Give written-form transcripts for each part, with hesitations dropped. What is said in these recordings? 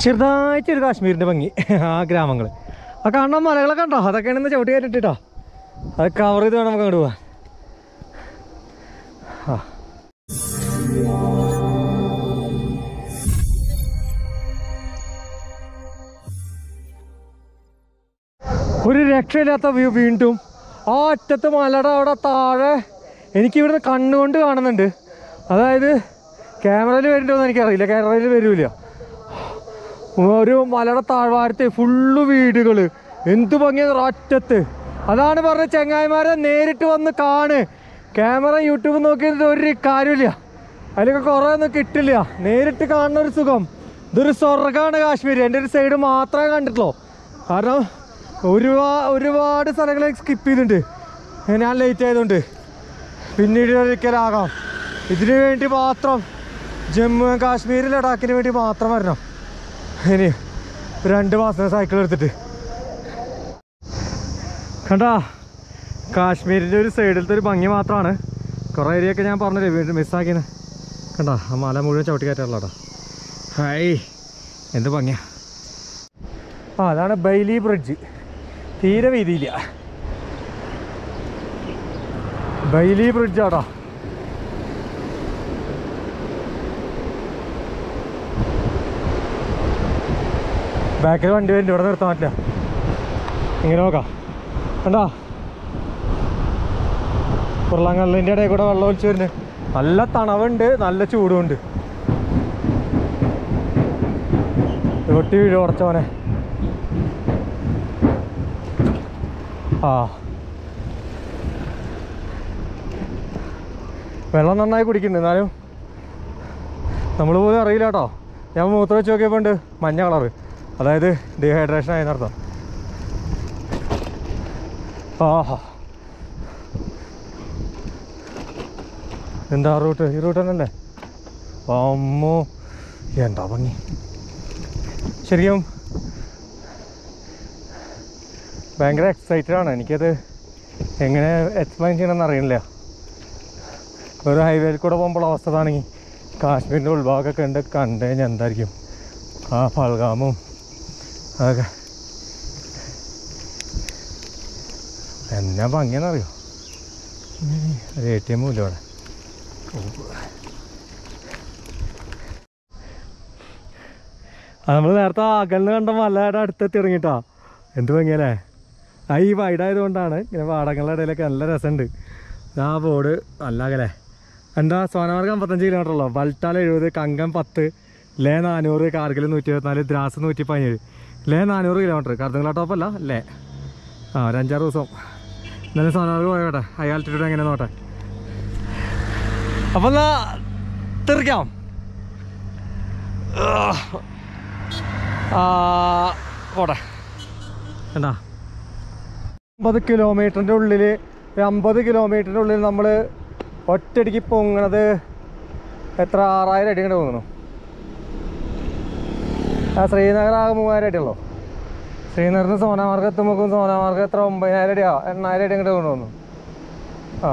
ചെറുതായിട്ടൊരു കാശ്മീരിൻ്റെ ഭംഗി ആ ഗ്രാമങ്ങൾ. ആ കാണുന്ന മലകളൊക്കെ ഉണ്ടോ? അതൊക്കെയാണ് ഇന്ന് ചവിട്ടി കയറ്റിട്ടോ. അത് കവർ ചെയ്ത് വേണം നമുക്ക് അങ്ങോട്ട് പോവാൻ. ആ ഒരു രക്ഷയില്ലാത്ത വ്യൂ. വീണ്ടും ആ അറ്റത്ത് മലയുടെ അവിടെ താഴെ എനിക്കിവിടുന്ന് കണ്ണുകൊണ്ട് കാണുന്നുണ്ട്. അതായത് ക്യാമറയിൽ വരുന്നുണ്ടോയെന്ന് എനിക്കറിയില്ല, ക്യാമറയിൽ വരില്ല. ഒരു മലയുടെ താഴ്വാരത്തെ ഫുള്ള് വീടുകൾ, എന്ത് ഭംഗിയാണ് അറ്റത്ത്. അതാണ് പറഞ്ഞ ചെങ്ങായിമാരെ നേരിട്ട് വന്ന് കാണ്. ക്യാമറ യൂട്യൂബ് നോക്കിയിട്ട് ഒരു കാര്യമില്ല, അതിലൊക്കെ കുറേ ഒന്നും കിട്ടില്ല. നേരിട്ട് കാണുന്ന ഒരു സുഖം. ഇതൊരു സ്വർഗ്ഗമാണ് കാശ്മീർ. എൻ്റെ ഒരു സൈഡ് മാത്രമേ കണ്ടിട്ടുള്ളൂ. കാരണം ഒരുപാട് സ്ഥലങ്ങൾ സ്കിപ്പ് ചെയ്തിട്ടുണ്ട് ഞാൻ ലേറ്റ് ആയതുകൊണ്ട്. പിന്നീട് ഒരിക്കലാകാം. ഇതിനു വേണ്ടി മാത്രം ജമ്മു ആൻഡ് കാശ്മീർ ലഡാക്കിന് വേണ്ടി മാത്രം വരണം. ഇനി 2 മാസം സൈക്കിൾ എടുത്തിട്ട് കണ്ടാ കാശ്മീരിൻ്റെ ഒരു സൈഡിലത്തെ ഒരു ഭംഗി മാത്രമാണ്. കുറേ ഏരിയയൊക്കെ ഞാൻ പറഞ്ഞില്ലേ വീണ്ടും മിസ്സാക്കിയെന്ന്. കണ്ടാ ആ മല മുഴുവൻ ചവിട്ടി കയറ്റാറുള്ളടാ. ഹായ് എന്ത് ഭംഗിയാ. ആ അതാണ് ബൈലി ബ്രിഡ്ജ്. തീരെ വീതിയില്ല. ബൈലി ബ്രിഡ്ജാടാ. ബാക്കിൽ വണ്ടി വരുന്നുണ്ട്, ഇവിടെ നിർത്താൻ പറ്റില്ല. ഇങ്ങനെ നോക്കാം. കണ്ടാ ഉരുളങ്കല്ലിൻ്റെ ഇടയിൽ കൂടെ വെള്ളം ഒലിച്ച് വരുന്നുണ്ട്. നല്ല തണവുണ്ട്, നല്ല ചൂടുമുണ്ട്. ഒട്ടി വീഴും ഉറച്ചവനെ. ആ വെള്ളം നന്നായി കുടിക്കുന്നുണ്ട്. എന്നാലും നമ്മൾ പോലും അറിയില്ല കേട്ടോ. ഞാൻ മൂത്രം വെച്ച് നോക്കിയപ്പോൾ ഉണ്ട് മഞ്ഞ കളറ്, അതായത് ഡീഹൈഡ്രേഷൻ ആയി നടത്താം. ആഹാ എന്താ റൂട്ട്? ഈ റൂട്ട് തന്നെയല്ലേ? അമ്മോ എന്താ ഭംഗി. ശരിക്കും ഭയങ്കര എക്സൈറ്റഡ് ആണ്. എനിക്കത് എങ്ങനെ എക്സ്പ്ലെയിൻ ചെയ്യണമെന്ന് അറിയില്ല. ഒരു ഹൈവേയിൽ കൂടെ പോകുമ്പോൾ അവസ്ഥ ആണെങ്കിൽ കാശ്മീരിൻ്റെ ഉൾഭാഗമൊക്കെ ഉണ്ട്. കണ്ടു കഴിഞ്ഞാൽ എന്തായിരിക്കും ആ പഹൽഗാമും അതൊക്കെ എന്നാ ഭംഗിയെന്നറിയോ. ഒരു ATM ഇല്ല അവിടെ. അത് നമ്മൾ നേരത്തെ അകലിന് കണ്ട മലയുടെ അടുത്തെത്തി ഇറങ്ങിയിട്ടാ. എന്ത് ഭംഗിയല്ലേ. ആ ഈ വൈഡായതുകൊണ്ടാണ് ഇങ്ങനെ പാടങ്ങളുടെ ഇടയിലൊക്കെ നല്ല രസമുണ്ട്. ആ ബോർഡ് നല്ല അകലെ. എന്താ സോനമാർഗ് 55 കിലോമീറ്റർ ഉള്ളൂ. ബൽട്ടാൽ 70, കങ്കം 10, ലേ 400, കാർഗിൽ 124, ദ്രാസ് 117, ലേ 400 കിലോമീറ്റർ. കർദുങ്ല ടോപ്പല്ല ലേ. ആ ഒരു 5-6 ദിവസം എന്നാലും സോനമാർഗ് പോയോട്ടെ. ഹൈ ആൾട്ടിറ്റ്യൂഡ് എങ്ങനെ നോട്ടെ. അപ്പം എന്നാ തീർക്കാം. പോട്ടെ. എന്താ 50 കിലോമീറ്ററിൻ്റെ ഉള്ളിൽ, 50 കിലോമീറ്ററിൻ്റെ ഉള്ളിൽ നമ്മൾ ഒറ്റയടിക്ക് പൊങ്ങണത് എത്ര? 6000 അടി ഇങ്ങോട്ട് പോകുന്നു. ആ ശ്രീനഗർ ആകെ 3000 അടിയുള്ളൂ. ശ്രീനഗറിന് സോനമാർഗ് എത്തുമ്പോൾ സോനമാർഗ് എത്ര 9000 അടിയോ 8000 അടി ഇങ്ങോട്ട് കൊണ്ടുവന്നു. ആ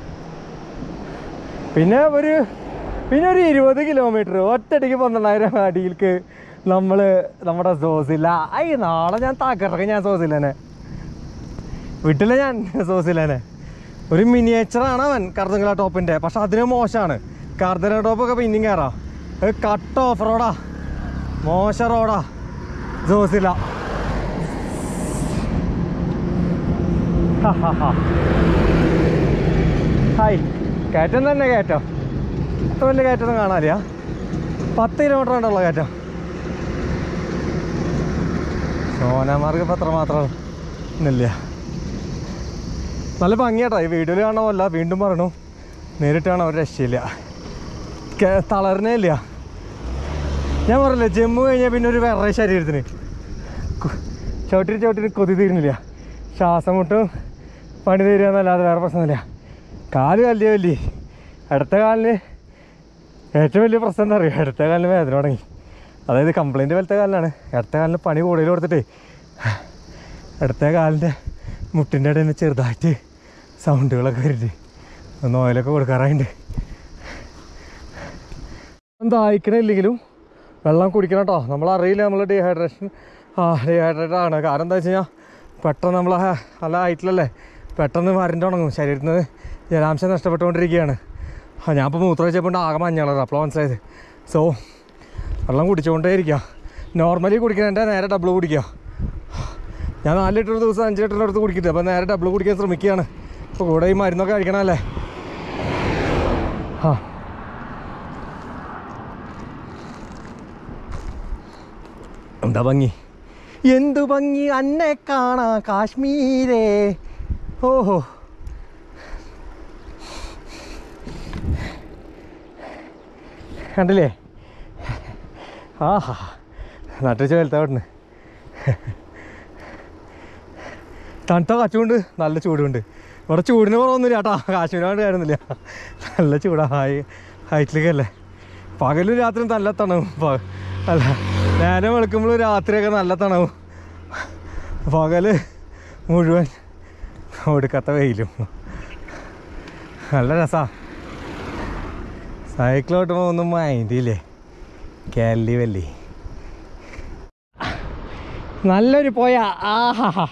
പിന്നെ ഒരു 20 കിലോമീറ്റർ ഒറ്റയടിക്ക് 12000 അടിയിലേക്ക് നമ്മൾ നമ്മുടെ സോസില്ല. നാളെ ഞാൻ തകർക്കും. ഞാൻ സോസില്ലനെ വിട്ടില്ല. ഞാൻ സോസില്ലനെ ഒരു മിനിയേച്ചറാണ് അവൻ കർദുങ്ല ടോപ്പിൻ്റെ. പക്ഷെ അതിന് മോശമാണ്. കർദുങ്ല ടോപ്പൊക്കെ പിന്നെയും കയറാം. കട്ട് ഓഫ് റോഡാ, മോശം റോഡാ സോസില്ല. ഹായ് കയറ്റം തന്നെ. കയറ്റം അത്ര വലിയ കയറ്റമൊന്നും കാണാനില്ല. 10 കിലോമീറ്റർ ഉണ്ടല്ലോ കയറ്റം. സോനമാർഗ് ഇപ്പം അത്ര മാത്രം ഇന്നില്ല. നല്ല ഭംഗിയാട്ടോ. ഈ വീഡിയോയിൽ കാണാമല്ല, വീണ്ടും പറയണു, നേരിട്ട് കാണാൻ ഒരു രക്ഷയില്ല. തളർന്നേ ഇല്ല. ഞാൻ പറഞ്ഞില്ലേ ജമ്മു കഴിഞ്ഞാൽ പിന്നെ ഒരു വേറെ ശരീരത്തിന് ചവിട്ടിന് കൊതി തീരുന്നില്ല. ശ്വാസം മുട്ടും പണി തീരുക എന്നല്ലാതെ വേറെ പ്രശ്നമില്ല. കാല് വലിയ അടുത്ത കാലിന് ഏറ്റവും വലിയ പ്രശ്നം എന്താ പറയുക? അടുത്ത കാലിന് വേദന തുടങ്ങി. അതായത് കംപ്ലൈൻറ്റ് പോലത്തെ കാലിനാണ്. അടുത്ത കാലിന് പണി കൂടുതൽ കൊടുത്തിട്ട് അടുത്ത കാലിൻ്റെ മുട്ടിൻ്റെ ഇടയിൽ നിന്ന് ചെറുതായിട്ട് സൗണ്ടുകളൊക്കെ വരുന്നുണ്ട്. ഒന്ന് ഓയിലൊക്കെ കൊടുക്കാറായിട്ടുണ്ട്. ദാഹിക്കണില്ലെങ്കിലും വെള്ളം കുടിക്കണം കേട്ടോ. നമ്മളറിയില്ല നമ്മൾ ഡീഹൈഡ്രേറ്റഡ് ആണ്. കാരണം എന്താ വെച്ച് കഴിഞ്ഞാൽ പെട്ടെന്ന് നമ്മൾ നല്ല ഹൈറ്റിലല്ലേ പെട്ടെന്ന് വരണ്ട് തുടങ്ങും. ശരീരത്തിൽ നിന്ന് ജലാംശം നഷ്ടപ്പെട്ടുകൊണ്ടിരിക്കുകയാണ്. ഞാൻ ഇപ്പോൾ മൂത്രം വെച്ചപ്പോൾ ആകെ മഞ്ഞളാണ്. അപ്പോൾ മനസ്സിലായത്. സോ വെള്ളം കുടിച്ചുകൊണ്ടേ ഇരിക്കുക. നോർമലി കുടിക്കുന്നതിൻ്റെ നേരെ ഡബിൾ കുടിക്കുക. ഞാൻ 4 ലിറ്റർ ദിവസം 5 ലിറ്ററിൻ്റെ അടുത്ത് കുടിക്കുന്നത്. അപ്പോൾ നേരെ ഡബിൾ കുടിക്കാൻ ശ്രമിക്കുകയാണ്. ഇപ്പോൾ കൂടെ ഈ മരുന്നൊക്കെ കഴിക്കണമല്ലേ. എന്താ ഭംഗി, എന്തു ഭംഗി അന്നെ കാണാ കാശ്മീരേ. ഓഹോ, കണ്ടില്ലേ? ആഹാ, നട്ടിച്ച വലുത്താവിടുന്ന്. തണുത്ത കാറ്റുകൊണ്ട് നല്ല ചൂടുണ്ട്. ഇവിടെ ചൂടിന് കുറവൊന്നുമില്ല കേട്ടോ. കാശ്മീരാണ്ട് കാര്യമൊന്നുമില്ല. നല്ല ചൂടാ. ഹൈറ്റിലേക്കല്ലേ. പകലും രാത്രിയും നല്ല തണവും. അല്ല, നേരം വെളുക്കുമ്പോഴും രാത്രിയൊക്കെ നല്ല തണവും. പകൽ മുഴുവൻ ഒടുക്കത്ത വെയിലും. നല്ല രസമാണ്. സൈക്കിൾ ഓട്ടുമ്പോൾ ഒന്നും മൈൻഡില്ലേ. കേരളി വല്ലി നല്ലൊരു പോയ. ആഹാ,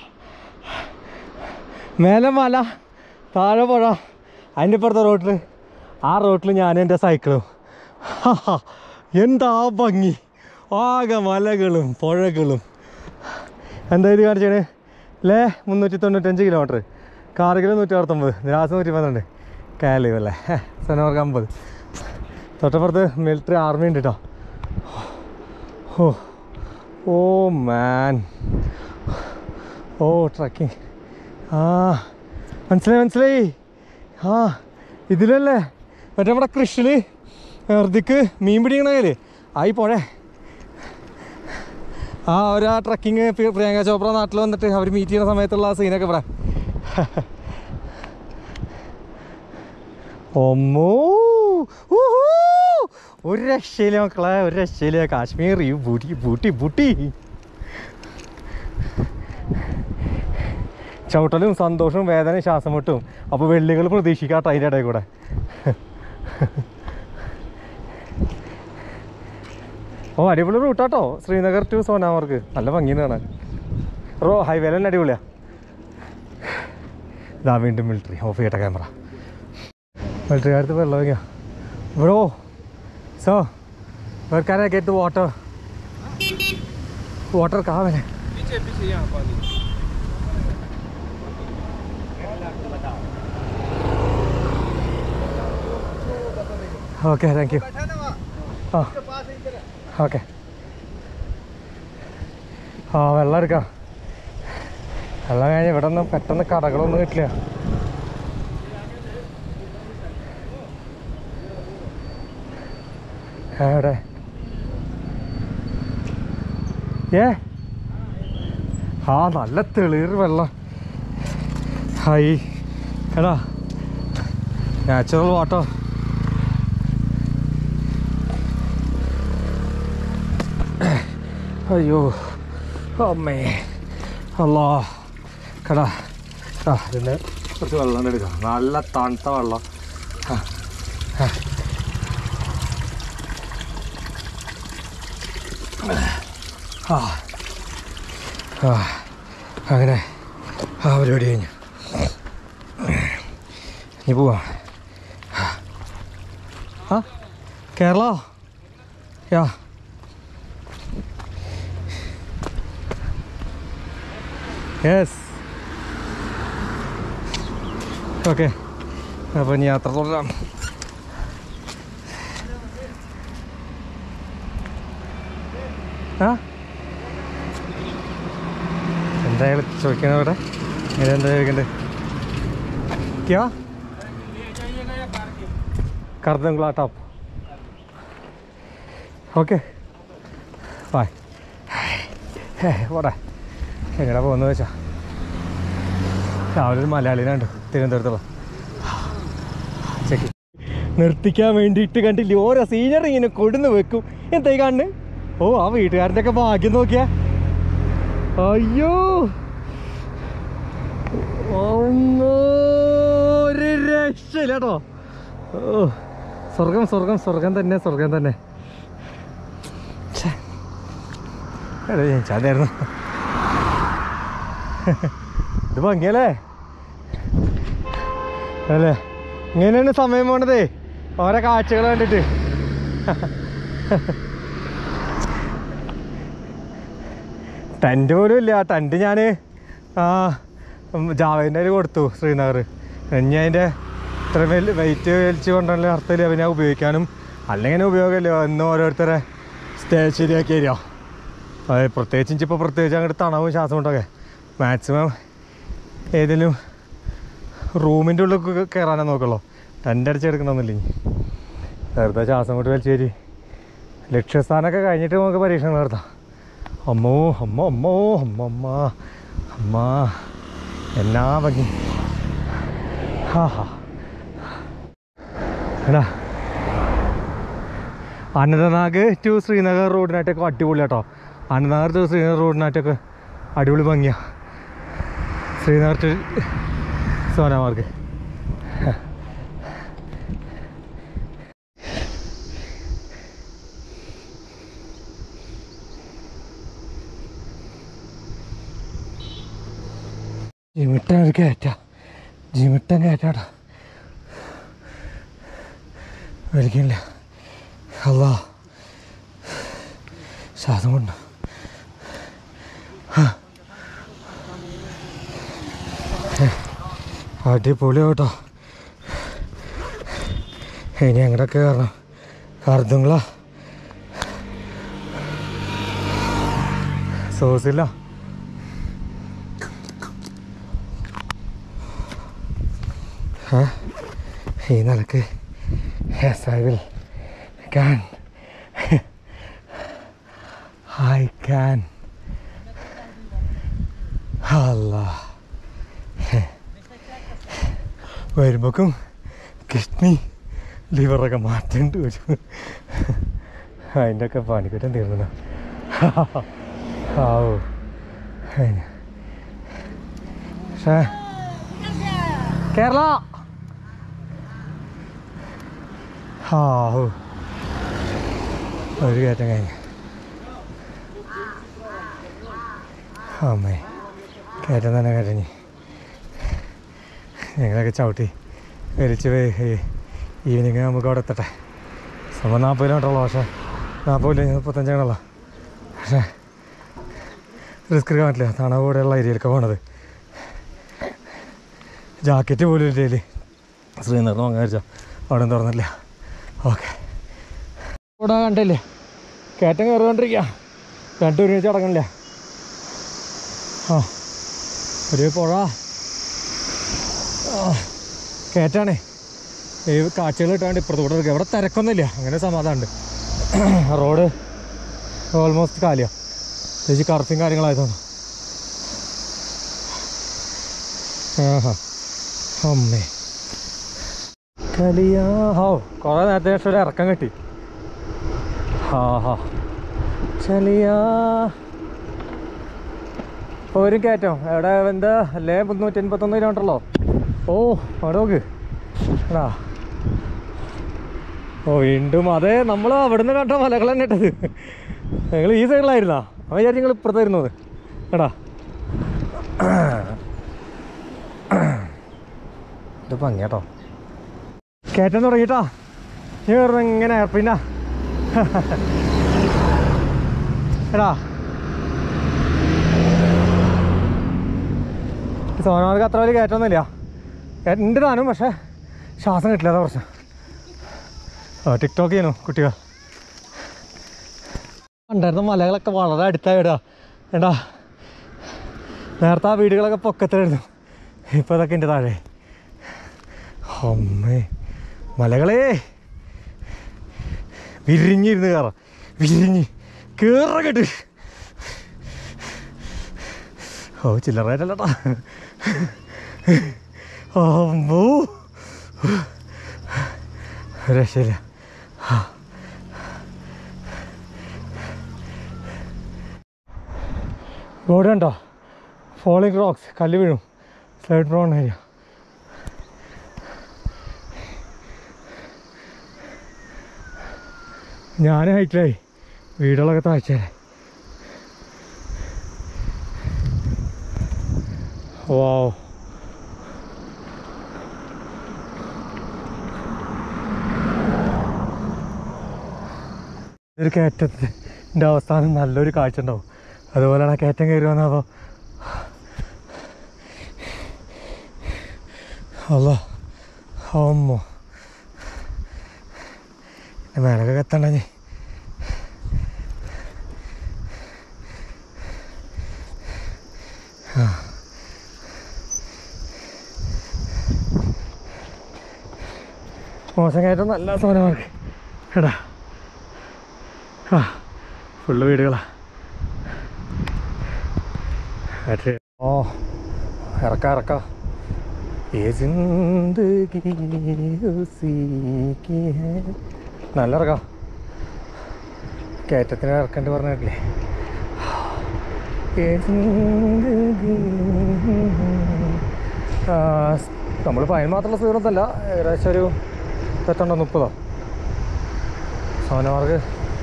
മേലെ മല, താഴെ പുഴ, അതിൻ്റെ ഇപ്പുറത്തെ റോട്ടിൽ, ആ റോട്ടിൽ ഞാനും എൻ്റെ സൈക്കിളും. എന്താ ഭംഗി. ആകെ മലകളും പുഴകളും. എന്താ ഇത് കാണിച്ചാണ് അല്ലേ? 395 കിലോമീറ്റർ. കാർഗിൽ 169, ദ്രാസ് 112, കാലിവ് അല്ലേ, സനോർക്ക് 50. തൊട്ടപ്പുറത്ത് മിലിറ്ററി ആർമി ഉണ്ട് കേട്ടോ. Oh man, oh trekking. മനസ്സിലായി. ഇതിലല്ലേ മറ്റേ നമ്മുടെ കൃഷിയിൽ ഹൃദിക്ക് മീൻ പിടിക്കണ കയ്യില് ആയി പോഴേ. ഒരു ട്രക്കിങ് പ്രിയങ്ക ചോപ്ര നാട്ടിൽ വന്നിട്ട് അവർ മീറ്റ് ചെയ്യുന്ന സമയത്തുള്ള ആ സീനൊക്കെ പറയാം. ഒമ്മോ, ഒരു രക്ഷയില്ല മക്കളെ, ഒരു രക്ഷയില്ല. കാശ്മീർ ബൂട്ടി ചവിട്ടലും സന്തോഷവും വേദനയും ശ്വാസം മുട്ടും. അപ്പോൾ വെള്ളികൾ പ്രതീക്ഷിക്കാട്ടോ അതിൻ്റെ ഇടയിൽ കൂടെ. ഓ, അടിപൊളി റൂട്ടാട്ടോ. ശ്രീനഗർ ടു സോനാമാർഗ് നല്ല ഭംഗിയാണ് കാണാൻ. ഹൈവേയിൽ തന്നെ അടിപൊളിയാണ്. ഇതാ വീണ്ടും മിലിറ്ററി. ഓഫ് ചെയ്യട്ടെ ക്യാമറ. മിലിറ്ററിക്കാരത്ത് വെള്ളം വയ്ക്കുക. Bro, so where can I get the water? Water कहाँ है? पीछे यहाँ पानी. Okay, thank you. ഓക്കെ. വെള്ളം എടുക്കാം. വെള്ളം കഴിഞ്ഞ് ഇവിടെ ഒന്നും പെട്ടെന്ന് കടകളൊന്നും കിട്ടില്ല. എവിടെ? നല്ല തെളിർ വെള്ളം. എടാ, നാച്ചുറൽ വാട്ടർ. അയ്യോ അമ്മേ, അല്ലാ. കടാ, ഇതിൻ്റെ കുറച്ച് വെള്ളം എടുക്കാം. നല്ല തണുത്ത വെള്ളം. അങ്ങനെ പരിപാടി കഴിഞ്ഞു. ഇനി പോവാം. കേരള. Yes, okay. അപ്പോൾ ഇനി യാത്ര തുടരാം. എന്തായാലും ചോദിക്കണം ഇവിടെ. ഇതെന്താ ചോദിക്കണ്ടേ? ക്യാ കർദംഗ്ല ടോപ്പ്. Okay, bye. പോടാ. എങ്ങടെ പോകുന്നത് വെച്ചാ രാവിലെ ഒരു മലയാളിനാണ്ട് തിരുവനന്തപുരത്തുള്ള ചെക്ക് നിർത്തിക്കാൻ വേണ്ടിയിട്ട് കണ്ടില്ലേ ഓരോ സീനിയർ ഇങ്ങനെ കൊടുന്ന് വെക്കും. എന്തായി കാണുന്നു? ഓ, ആ വീട്ടുകാരൻ്റെ ഒക്കെ ഭാഗ്യം നോക്കിയാ. അയ്യോ, ഒരു രക്ഷയില്ല കേട്ടോ. ഓ, സ്വർഗം തന്നെ. എടാ ജനിച്ചാതായിരുന്നു. ഇത് ഭംഗിയല്ലേ അല്ലേ? ഇങ്ങനെയാണ് സമയം പോണതേ, ഓരോ കാഴ്ചകൾ കണ്ടിട്ട്. ടെൻറ്റ് പോലും ഇല്ല. ടെൻറ്റ് ഞാൻ ജാവേദിൻ്റെ കയ്യിൽ കൊടുത്തു ശ്രീനഗർ. ഇനി അതിൻ്റെ ഇത്ര വെയിറ്റ് വലിച്ച് കൊണ്ടുവരൽ അർത്ഥമില്ല. പിന്നെ ഉപയോഗിക്കാനും അല്ലെങ്കിൽ ഉപയോഗമില്ല. എന്നും ഓരോരുത്തരെ സ്റ്റേ ശരിയാക്കി തരിക. അത് പ്രത്യേകിച്ച് ഇപ്പോൾ അങ്ങോട്ട് തണവും ശ്വാസം കൊണ്ടൊക്കെ മാക്സിമം ഏതെങ്കിലും റൂമിൻ്റെ ഉള്ളിൽ കയറാനേ നോക്കുള്ളൂ. ടെൻ്റ് അടിച്ചെടുക്കണമെന്നില്ലെങ്കിൽ വെറുതെ ശ്വാസം കൊണ്ട് വലിച്ചു കയറി ലക്ഷ്യസ്ഥാനമൊക്കെ കഴിഞ്ഞിട്ട് നമുക്ക് പരീക്ഷണം നടത്താം. അമ്മോ അമ്മ അമ്മോ അമ്മ അമ്മ അമ്മ എന്നാ ഭംഗി. ഹാ ഹാ എടാ, അനന്തനാഗ് ടു ശ്രീനഗർ റോഡിനായിട്ടൊക്കെ അടിപൊളി കേട്ടോ. അനന്തനാഗ് ടു ശ്രീനഗർ റോഡിനായിട്ടൊക്കെ അടിപൊളി ഭംഗിയാണ്. ശ്രീനഗർ ടു സോനാമാർഗ്. ജിമിട്ടൻ ഒരു കയറ്റാ, ജിമിട്ടൻ കയറ്റാട്ടാ, വലിക്കില്ല. അല്ലാ ശ്വാസം കൊണ്ട് അടിപൊളി കേട്ടോ. ഇനി അങ്ങോട്ടൊക്കെ കയറണം. കറുതുങ്ങളാ സോസില്ല. ഈ നിലക്ക് yes I will can I can. അല്ലാ വരുമ്പോക്കും കിഡ്നി ലിവറൊക്കെ മാറ്റേണ്ടി വരും. അതിൻ്റെ ഒക്കെ പണിക്കുറ്റം തീർന്നു. ആവോ പക്ഷേ കേരള ആവോ ഒരു കയറ്റം കഴിഞ്ഞു. അമ്മേ കയറ്റം തന്നെ കയറ്റഞ്ഞ് ഞങ്ങളൊക്കെ ചവിട്ടി വലിച്ച് ഈവനിങ് നമുക്ക് അവിടെ എത്തട്ടെ. സമയം 40 കിലോമീറ്ററുള്ളൂ. പക്ഷേ 40 35 പക്ഷേ റിസ്ക് എടുക്കാൻ പറ്റില്ല. തണവ് കൂടെയുള്ള ഏരിയയിലൊക്കെ പോകണത്. ജാക്കറ്റ് പോലും ഇല്ലേ ശ്രീനഗറിന് വാങ്ങാൻ വെച്ചാൽ അവിടെ തുറന്നില്ല. ഓക്കെ ഇവിടെ കണ്ടില്ലേ കയറ്റം കയറിക്കൊണ്ടിരിക്കുക. 2 ഒരുമിച്ച് അടങ്ങണില്ല. ആ ഒരു പുഴ കയറ്റാണേ. ഈ കാഴ്ചകൾ ഇട്ടാണ്ട് ഇപ്പുറത്ത് കൂടെ ഇവിടെ തിരക്കൊന്നുമില്ല. അങ്ങനെ സമാധാനമുണ്ട്. റോഡ് ഓൾമോസ്റ്റ് കാലിയാണ്. ചേച്ചി കറുത്തും കാര്യങ്ങളായതാണ്. ആഹാ അമ്മേ കലിയാ. ഹോ കുറേ നേരത്തെ ശേഷം ഒരു ഇറക്കം കിട്ടി. ഹാ ഹാ ചലിയാ. ഇപ്പോൾ ഒരു കയറ്റം എവിടെ എന്താ അല്ലേ 381 കിലോമീറ്ററല്ലോ. ഓ അവിടെ നോക്ക് എടാ. ഓ വീണ്ടും അതെ നമ്മൾ അവിടെ നിന്ന് കണ്ട മലകൾ തന്നെ ഇട്ടത്. ഞങ്ങൾ ഈ സൈഡിലായിരുന്നാ? അവൻ വിചാരിച്ചു നിങ്ങൾ ഇപ്പുറത്തായിരുന്നത് എടാ. ഇത് ഭംഗി കേട്ടോ. കയറ്റം തുടങ്ങിട്ടാ ഇങ്ങനെ പിന്നെ എടാ സോനാമാർഗ് അത്ര വലിയ കയറ്റമൊന്നുമില്ല. ഉണ്ട് താനും, പക്ഷേ ശ്വാസം കിട്ടില്ല. അതാ പ്രശ്നം. ടിക്ടോക്ക് ചെയ്യണോ കുട്ടികൾ? ഉണ്ടായിരുന്ന മലകളൊക്കെ വളരെ അടുത്തായിടാ ഏട്ടാ. നേരത്തെ ആ വീടുകളൊക്കെ പൊക്കത്തിലായിരുന്നു. ഇപ്പോൾ അതൊക്കെ എൻ്റെ താഴെ. അമ്മേ മലകളെ വിരിഞ്ഞിരുന്ന് കയറാം. വിരിഞ്ഞ് കയറക്കെട്ട്. ഓ ചില്ലറായിട്ടല്ലേട്ടാ. അമ്മോ രക്ഷയില്ല. ബോർഡ് കണ്ടോ? ഫോളിങ് റോക്സ്, കല്ല് വീഴും. Side prone area. ഞാൻ ഹൈറ്റിലായി, വീടുകളൊക്കെ താഴ്ചയായി. വാവ്. ഒരു കയറ്റത്തിൻ്റെ അവസാനം നല്ലൊരു കാഴ്ച ഉണ്ടാവും. അതുപോലെയാണ് ആ കയറ്റം കയറി വന്നപ്പോൾ അല്ലോ അമ്മോ മേലൊക്കെ എത്തണ്ടേ. മോശം കയറ്റം നല്ല സോനമാർക്ക് എടാ. ഫുള്ള് വീടുകളാ. ഓ ഇറക്കാം. നല്ല ഇറക്കാം. കയറ്റത്തിന് ഇറക്കേണ്ടി പറഞ്ഞിട്ടില്ലേ. നമ്മൾ പയൻ മാത്രമുള്ള സ്പീഡൊന്നുമല്ല, ഏകദേശം ഒരു 30 സോനമാർഗ്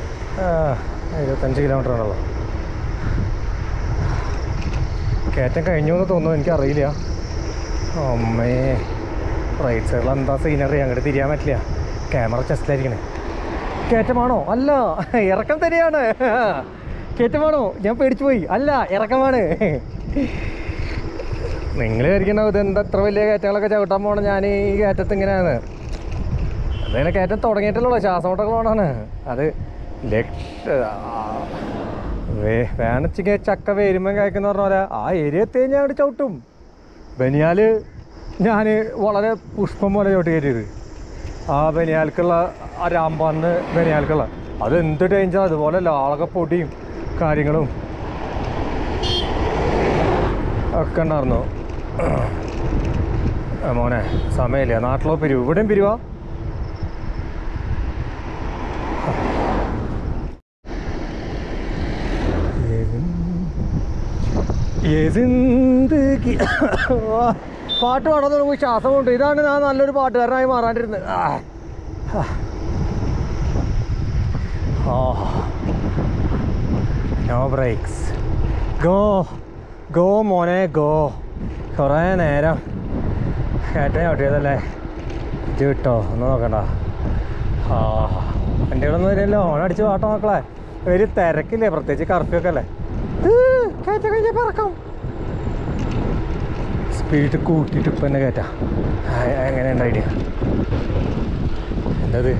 25 കിലോമീറ്റർ ആണല്ലോ. കയറ്റം കഴിഞ്ഞു എന്ന് തോന്നുന്നു, എനിക്കറിയില്ല. അമ്മേ റൈറ്റ് സൈഡിൽ എന്താ സീനറി, അങ്ങോട്ട് തിരിയാൻ പറ്റില്ല, ക്യാമറ ചെസ്റ്റിലായിരിക്കണേ. കയറ്റമാണോ? അല്ല, ഇറക്കം തന്നെയാണ്. കയറ്റമാണോ? ഞാൻ പേടിച്ചു പോയി. അല്ല, ഇറക്കമാണ്. നിങ്ങൾ വിചാരിക്കണോ ഇതെന്താ ഇത്ര വലിയ കയറ്റങ്ങളൊക്കെ ചവിട്ടാൻ പോകണം ഞാൻ ഈ കയറ്റത്ത് ഇങ്ങനെയാണ്. അതങ്ങനെ കയറ്റം തുടങ്ങിയിട്ടുള്ളൂ, ശ്വാസമുട്ടകളോടാണ് അത്. വേണച്ചിക്ക് ചക്ക വേരുമ്പം കഴിക്കുന്ന പറഞ്ഞ പോലെ ആ ഏരിയ എത്തി ഞാൻ അവിടെ ചവിട്ടും. ബനിയാൽ ഞാൻ വളരെ പുഷ്പം പോലെ ചവിട്ടി കയറ്റിയത്. ആ ബനിയാൽക്കുള്ള ആ രാമ്പാന്ന് ബനിയാൽക്കുള്ള അത് എന്ത് ഡേഞ്ചർ. അതുപോലെ ആളൊക്കെ പൊടിയും കാര്യങ്ങളും ഒക്കെ ഉണ്ടായിരുന്നു. മോനെ സമയമില്ല, നാട്ടിലോ പിരിവ്, ഇവിടെയും പിരിവാ. പാട്ട് പാടാൻ തുടങ്ങി ശ്വാസം കൊണ്ട്. ഇതാണ് ഞാൻ നല്ലൊരു പാട്ടുകാരനായി മാറാണ്ടിരുന്നത്. No brakes. ഗോ മോനെ ഗോ. കുറേ നേരം കയറ്റം ചവിട്ടിയതല്ലേ, ഇത് കിട്ടോ ഒന്നും നോക്കണ്ട. വണ്ടികളൊന്നും വരില്ലല്ലോ, ഓണടിച്ച് പാട്ടോ മക്കളെ. ഒരു തിരക്കില്ലേ, പ്രത്യേകിച്ച് കർഫ്യൂ ഒക്കെ അല്ലേ. കയറ്റം കഴിഞ്ഞപ്പോൾ ഇറക്കാം. സ്പീഡ് കൂട്ടിയിട്ട് ഇപ്പം തന്നെ കയറ്റാം. എങ്ങനെയുണ്ട് ഐഡിയ? എന്തത്?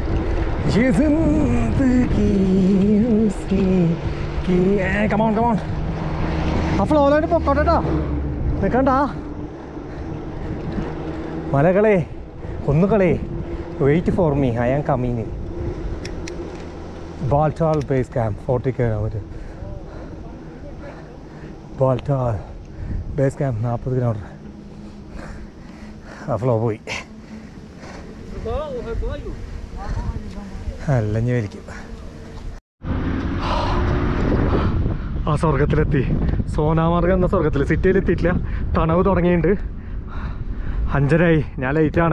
കമോൺ ആ ഫ്ലോയിലായിട്ട് പൊക്കോട്ടെട്ടോ, നിൽക്കണ്ട. മലകളെ കുന്നുകളെ, wait for me, I am coming. Baltal base camp 40 kilometre. Baltal base camp 40 kilometre. ആ ഫ്ലോ പോയി. അല്ലഞ്ഞ് വലിക്കും. ആ സ്വർഗത്തിലെത്തി. സോനാമാർഗ് എന്ന സ്വർഗത്തിൽ. സിറ്റിയിലെത്തിയിട്ടില്ല, തണവ് തുടങ്ങിയിട്ടുണ്ട്. 5:30 ഞാൻ ലേറ്റാണ്.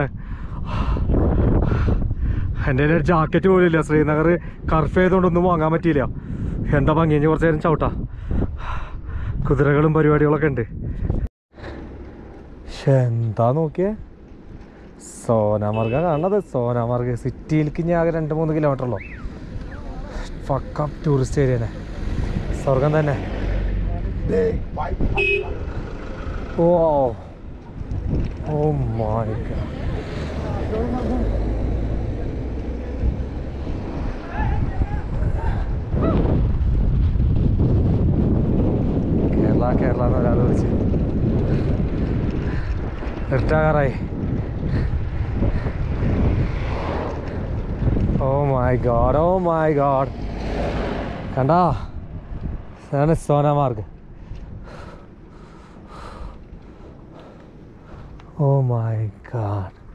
എൻ്റെ ഒരു ജാക്കറ്റ് പോലും ഇല്ല. ശ്രീനഗർ കർഫ്യൂ ആയതുകൊണ്ടൊന്നും വാങ്ങാൻ പറ്റിയില്ല. എന്താ ഭംഗി, കഴിഞ്ഞ് കുറച്ച് നേരം ചവിട്ടാ. കുതിരകളും പരിപാടികളൊക്കെ ഉണ്ട്. പക്ഷെ എന്താ നോക്കിയേ, സോനാമാർഗാണ് കാണുന്നത്. സോനാമാർഗ് സിറ്റിയിലേക്ക് ഇനി ആകെ 2-3 കിലോമീറ്റർ ഉള്ളൂ. പക്ക ടൂറിസ്റ്റ് ഏരിയനെ, സ്വർഗം തന്നെ. Oh my God. കേരള എന്ന് ഒരാൾ വിളിച്ച് റിട്ടാറായി. ഓ മൈ ഗോഡ് കണ്ടാ, ഇതാണ് സോനാമാർഗ്. Oh my God.